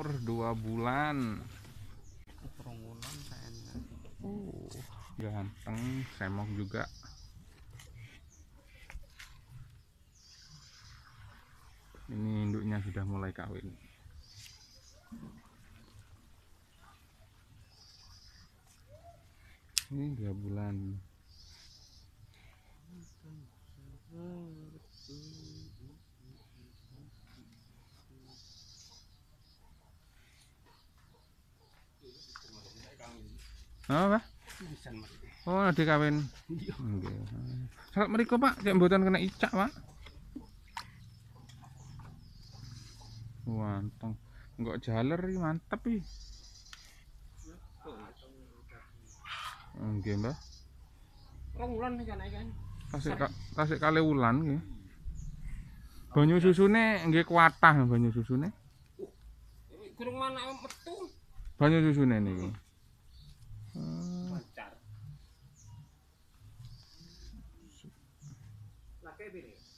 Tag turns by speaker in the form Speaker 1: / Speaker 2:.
Speaker 1: umur 2 bulan. Ganteng, semok juga. Ini induknya sudah mulai kawin. Ini 2 bulan. Apa? Oh, ada kawin. Nggih. Salat mriku, Pak, cek mboten kena icak, Pak. Wanteng. Enggak jaler iki mantep iki. Nggih, Mbah.
Speaker 2: Rong wulan kan iki kan.
Speaker 1: Tasik kali wulan nggih. Banyu susune nggih kuatah banyu susune.
Speaker 2: Gurung manake metu.
Speaker 1: Banyu susune niku.
Speaker 2: Lancar. Lake pire?